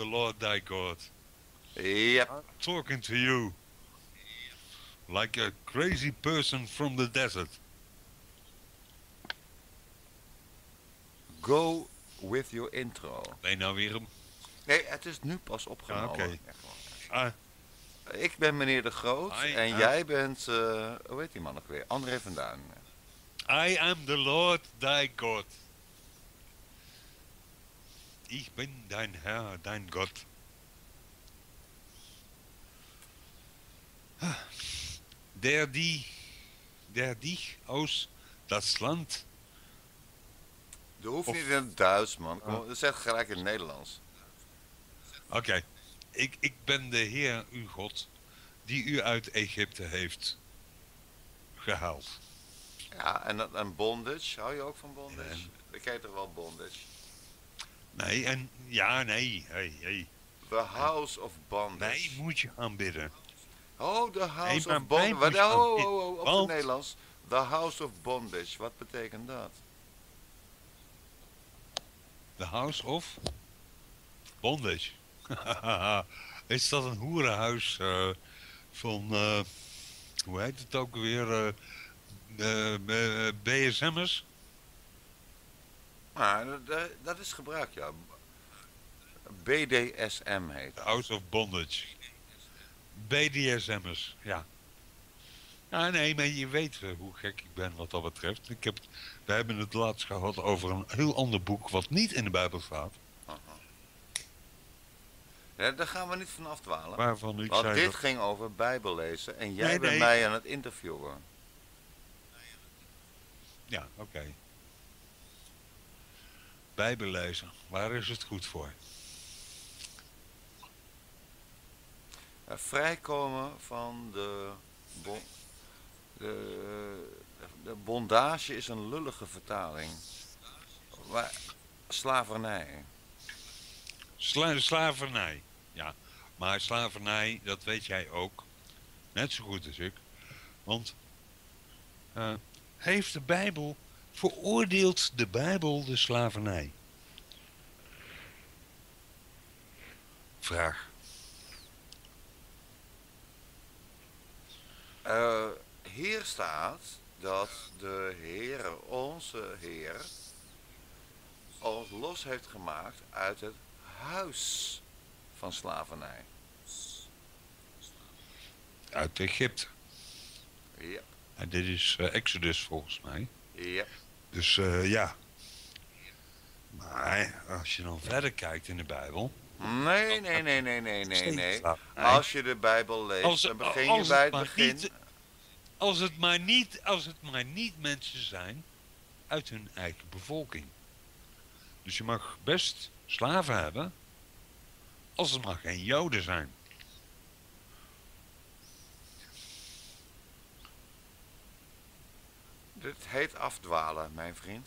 the Lord thy God. Yep. I'm talking to you. Like a crazy person from the desert. Go with your intro. Ben je nou weer hem? Nee, het is nu pas opgenomen. Oké. Ja, gewoon. Ah, Ik ben meneer De Groot en I jij bent, hoe heet die man ook weer? André van Duin. I am the Lord thy God. Ich bin dein Herr, dein Gott. Der dich aus das Land. Dat hoeft Of- niet in het Duits, man. Kom, dat zegt gelijk in het Nederlands. Oké. Ik ben de Heer, uw God, die u uit Egypte heeft gehaald. Ja, en bondage. Hou je ook van bondage? En- Ik heet toch wel bondage? Nee, en ja, nee. Hey. The House of Bondage. Mij moet je aanbidden. Oh, the House maar of mij Bondage. moet je Op het want- Nederlands. The House of Bondage. Wat betekent dat? The House of Bondage. Is dat een hoerenhuis van, hoe heet het ook weer, BSM'ers? Maar dat is gebruikt, ja. BDSM heet dat. House of Bondage. BDSM'ers, ja. Ja, nee, maar je weet hoe gek ik ben wat dat betreft. We hebben het laatst gehad over een heel ander boek wat niet in de Bijbel staat. Ja, daar gaan we niet van afdwalen. Waarvan ik Want zei dit dat... ging over Bijbel lezen en jij Nee, bent nee. mij aan het interviewen. Ja, oké. Bijbel lezen, waar is het goed voor? Vrijkomen van de bondage is een lullige vertaling. Slavernij. Slavernij, ja. Maar slavernij, dat weet jij ook. Net zo goed als ik. Want heeft de Bijbel, veroordeelt de Bijbel de slavernij? Vraag. Hier staat dat de Heer, onze Heer, ons los heeft gemaakt uit het huis van slavernij. Uit Egypte. Ja, En dit is Exodus volgens mij. ja. Dus ja. Maar als je dan verder kijkt in de Bijbel. Nee. Slavernij. Als je de Bijbel leest, dan begin je bij het begin. Als het maar niet mensen zijn uit hun eigen bevolking. Dus je mag best slaven hebben, als het maar geen Joden zijn. Dit heet afdwalen, mijn vriend.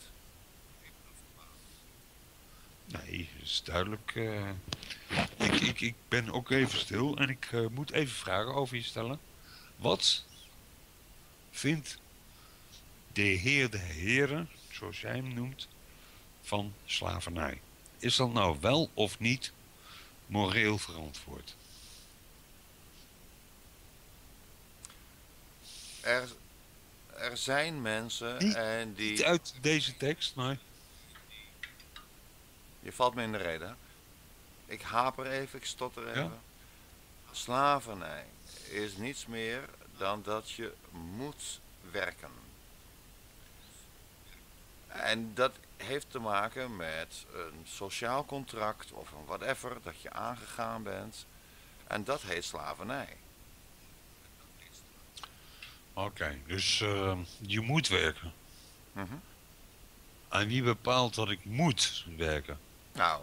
Nee, dat is duidelijk. Ik ben ook even stil en ik moet even vragen over je stellen. Wat vindt de Heer de Heren, zoals jij hem noemt, van slavernij? Is dat nou wel of niet moreel verantwoord? Er zijn mensen Niet- en Niet die... uit deze tekst, maar... Je valt me in de reden. Ik haper even, ik stotter even. Ja. Slavernij is niets meer dan dat je moet werken. En dat heeft te maken met een sociaal contract of een whatever dat je aangegaan bent. En dat heet slavernij. Oké, dus je moet werken. Mhm. En wie bepaalt dat ik moet werken? Nou,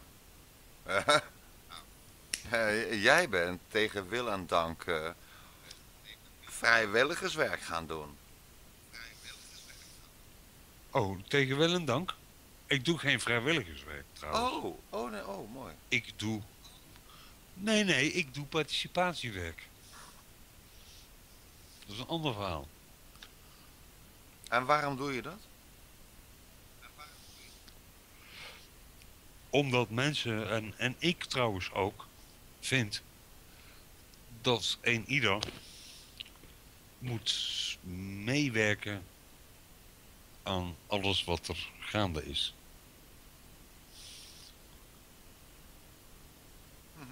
jij bent tegen wil en dank vrijwilligerswerk gaan doen. Oh, tegen wil en dank? Ik doe geen vrijwilligerswerk trouwens. Nee, mooi. Ik doe... Nee, ik doe participatiewerk. Dat is een ander verhaal. En waarom doe je dat? Omdat mensen, en ik trouwens ook, vind dat een ieder moet meewerken aan alles wat er gaande is. Mhm.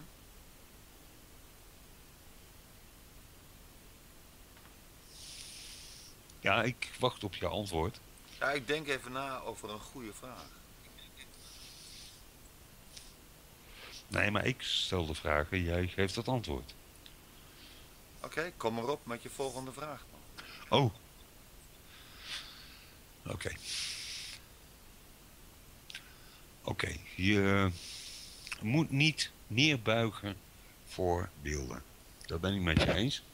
Ja, ik wacht op je antwoord. Ja, ik denk even na over een goede vraag. Nee, maar ik stel de vraag en jij geeft het antwoord. Oké, kom maar op met je volgende vraag dan. Oh, oké. Oké, je moet niet neerbuigen voor beelden. Dat ben ik met je eens.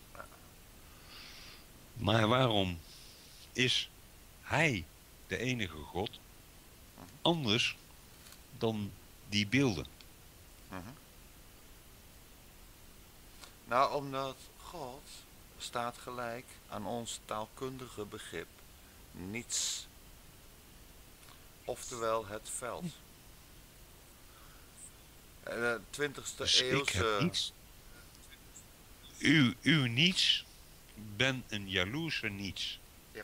Maar waarom is hij de enige God anders dan die beelden? Mhm. Nou, omdat God staat gelijk aan ons taalkundige begrip niets, oftewel het veld. De 20e Dus ik heb eeuwse. niets. Uw niets ben een jaloerse niets. Yep.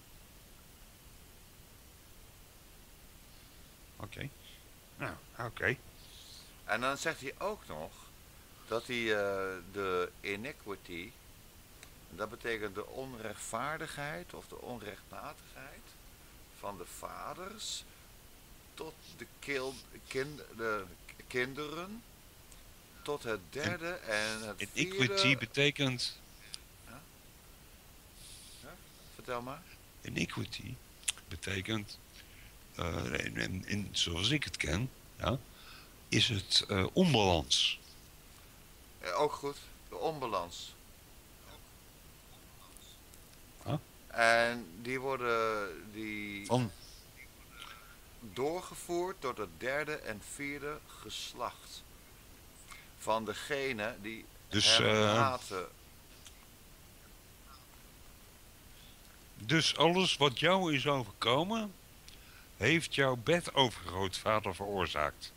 Oké. Nou, oké. En dan zegt hij ook nog dat hij de iniquity, dat betekent de onrechtvaardigheid of de onrechtmatigheid van de vaders tot de kinderen, tot het derde en het Iniquity vierde. betekent... Ja? Ja? Vertel maar. Iniquity betekent, zoals ik het ken, ja, is het onbalans. Ja, ook goed, de onbalans. Huh? En die worden Van, doorgevoerd tot het derde en vierde geslacht van degene die dus, hem haten. dus alles wat jou is overkomen, heeft jouw bedovergrootvader veroorzaakt.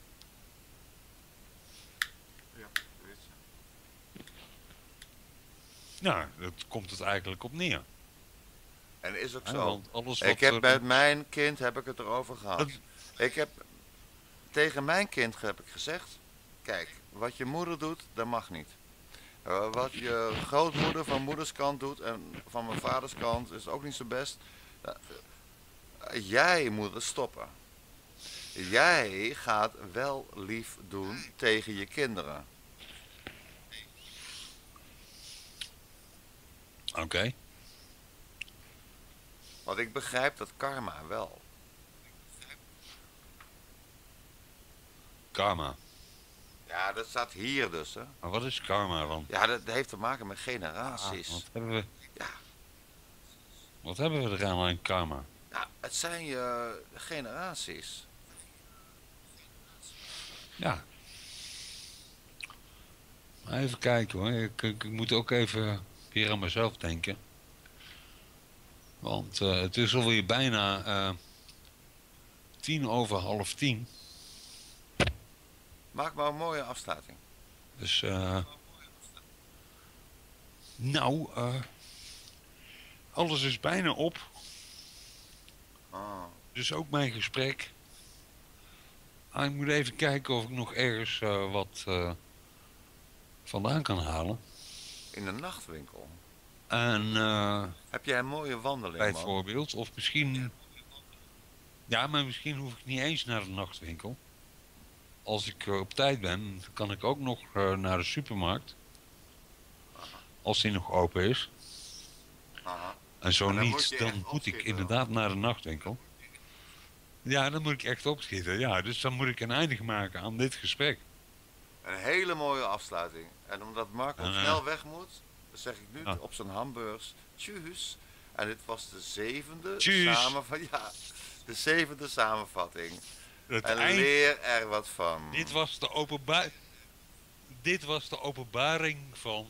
Ja, Nou, dat komt het eigenlijk op neer. en is ook Ja, zo. want alles Ik wat heb met mijn kind heb ik het erover gehad. dat- Ik heb tegen mijn kind heb ik gezegd: kijk, wat je moeder doet, dat mag niet. Wat je grootmoeder van moeders kant doet en van mijn vaders kant is ook niet zo best. Jij moet het stoppen. Jij gaat wel lief doen tegen je kinderen. Oké. Want ik begrijp dat karma wel. Karma. Ja, dat staat hier dus, hè. Maar wat is karma dan? Ja, dat heeft te maken met generaties. Ja. Wat hebben we eraan aan karma? Nou, het zijn je generaties. Ja. Maar even kijken hoor. Ik moet ook even weer aan mezelf denken. Want het is alweer bijna 10:50. Maak maar een mooie afsluiting. Dus nou, alles is bijna op. Oh. Dus ook mijn gesprek. Ah, ik moet even kijken of ik nog ergens wat vandaan kan halen. In de nachtwinkel. En Heb jij een mooie wandeling, man? bijvoorbeeld, of misschien... Ja, maar misschien hoef ik niet eens naar de nachtwinkel. Als ik op tijd ben, kan ik ook nog naar de supermarkt. Als die nog open is. Aha. En zo Maar dan moet niet, je dan echt moet ik opschieten inderdaad naar de nachtwinkel. Ja, dan moet ik echt opschieten. Ja, dus dan moet ik een einde maken aan dit gesprek. Een hele mooie afsluiting. En omdat Marco snel weg moet, zeg ik nu op zijn hamburgers, tjus. En dit was de zevende de zevende samenvatting. En leer er wat van. Dit was de openbaring van...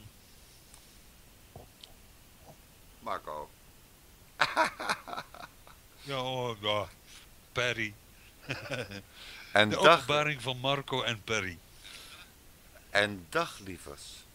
Marco. Ja, Perry. En de openbaring van Marco en Perry. En dag lievers.